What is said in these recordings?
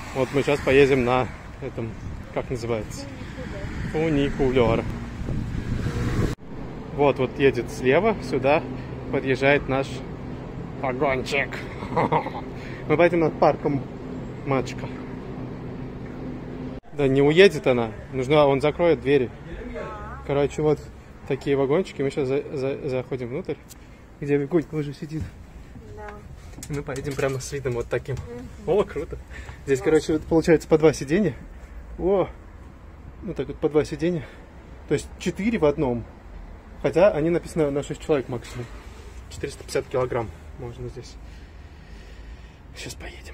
Вот мы сейчас поедем на этом, как называется? Фуникулер. Вот едет слева, сюда подъезжает наш вагончик. Мы поедем над парком Мачка. Да не уедет она, он закроет двери. Короче, вот такие вагончики. Мы сейчас заходим внутрь, где Вигунька уже сидит. Да. Мы поедем прямо с видом вот таким. О, круто. Здесь, короче, получается по 2 сиденья. О, ну так вот по 2 сиденья. То есть 4 в одном. Хотя они написаны на 6 человек максимум. 450 килограмм можно здесь. Сейчас поедем.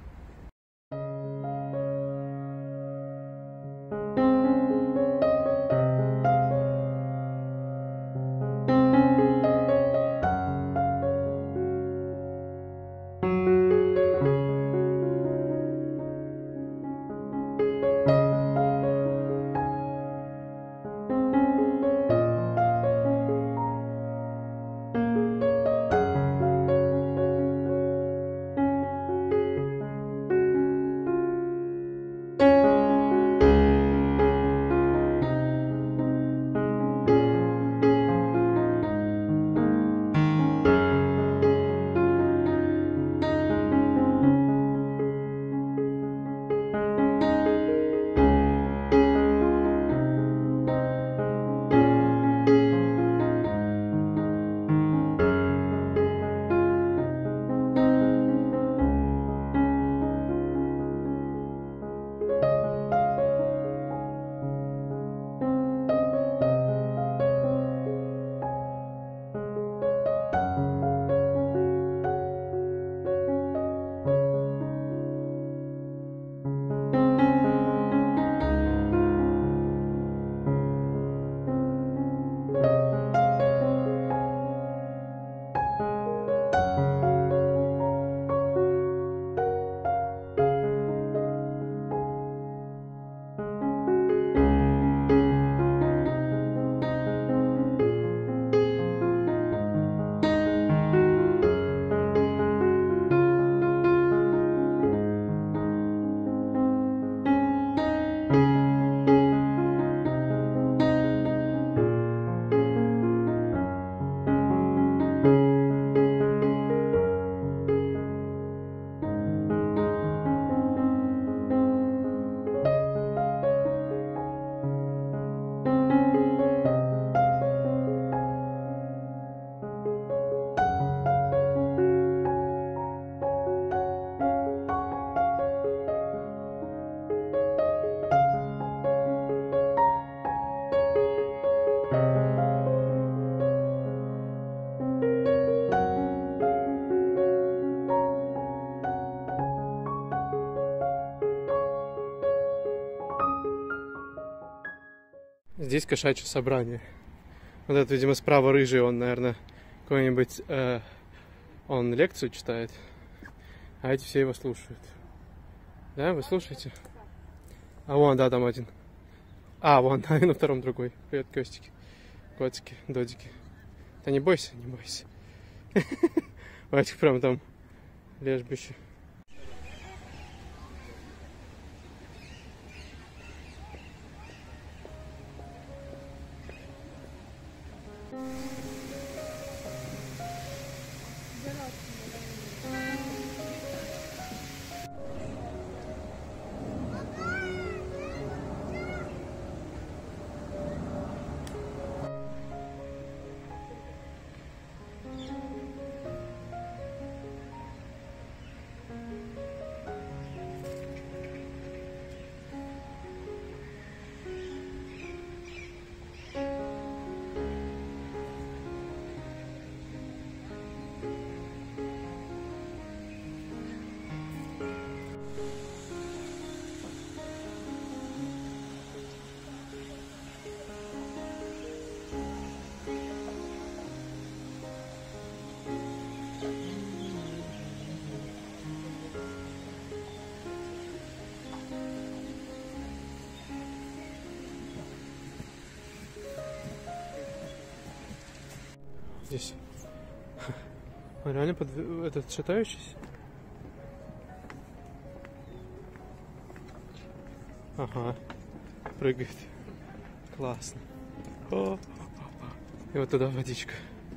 Здесь кошачье собрание. Вот это, видимо, справа рыжий, он, наверное, какой-нибудь... он лекцию читает, а эти все его слушают. Да, вы слушаете? А вон, да, там один. А, вон, и на втором другой. Привет, костики, котики, додики. Да не бойся, не бойся. Ватик прям там лежбище. Здесь он реально этот шатающийся. Ага, прыгает. Классно. О, и вот туда водичка.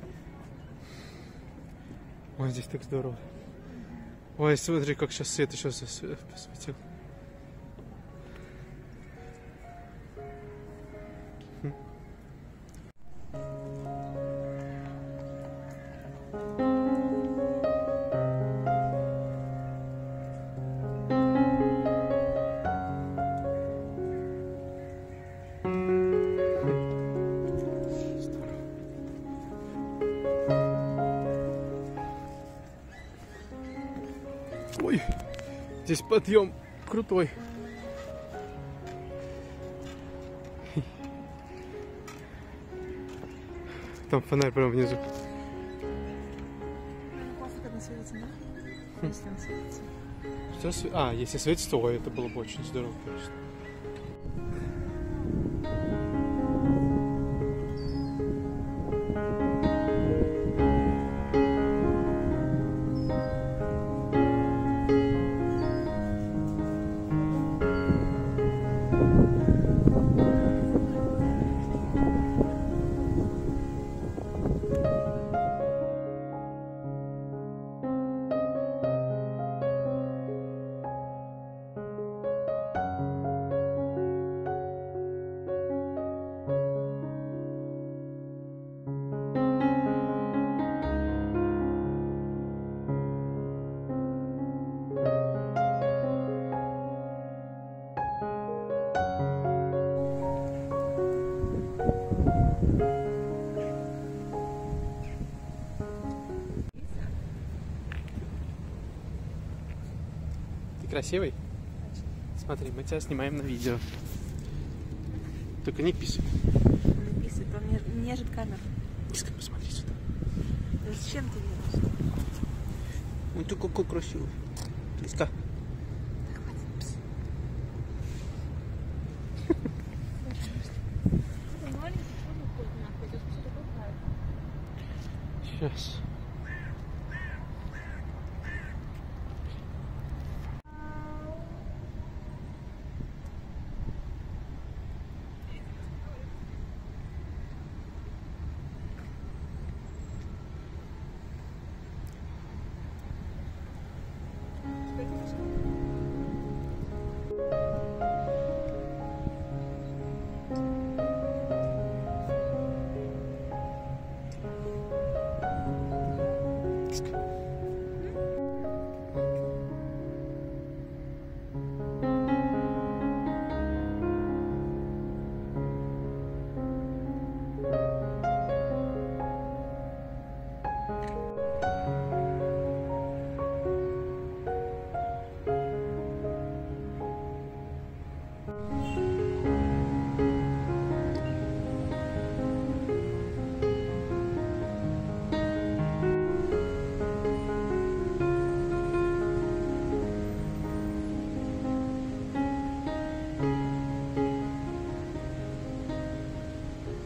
Ой, здесь так здорово. Ой, смотри, как сейчас свет еще посветил. Ой, здесь подъем крутой. Там фонарь прямо внизу. Классно, когда светится, да? Если он светится. А, если светится, то это было бы очень здорово, конечно. Ты красивый? Смотри, мы тебя снимаем на видео. Только не писай. Он писает, он не нежит камеру. Низко посмотри сюда. Зачем ты делаешь? Ой, ты какой красивый. Близко. Сейчас.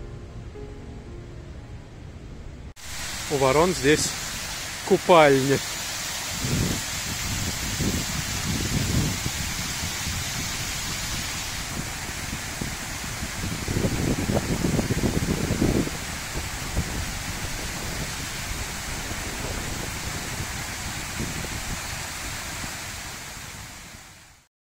У ворон здесь купальня.